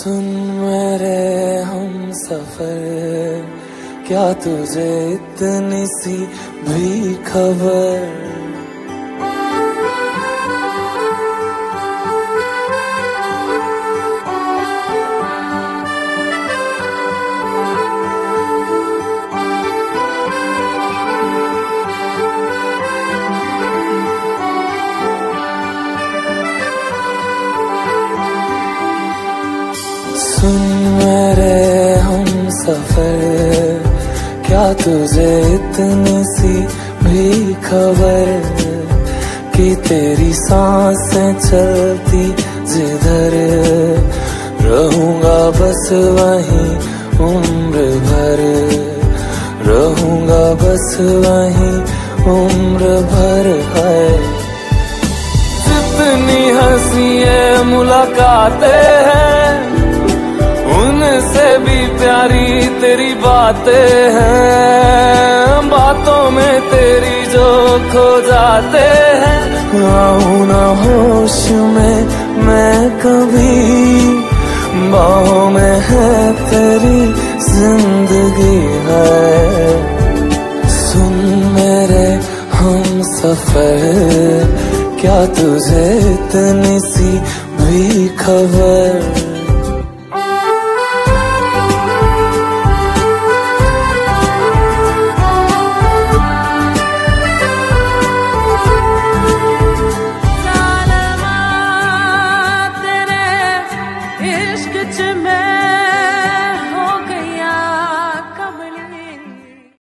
सुन मेरे हम सफर, क्या तुझे इतनी सी भी खबर? सुन मेरे हम सफर, क्या तुझे इतनी सी भी खबर कि तेरी सांसें चलती जिधर, रहूंगा बस वहीं उम्र भर, रहूंगा बस वहीं उम्र भर। है जितनी हंसी मुलाकातें हैं, उनसे भी प्यारी तेरी बातें हैं, बातों में तेरी जो खो जाते हैं। आऊं ना होश में मैं कभी, बाहों में है तेरी जिंदगी है। सुन मेरे हम सफर, क्या तुझे इतनी सी भी खबर?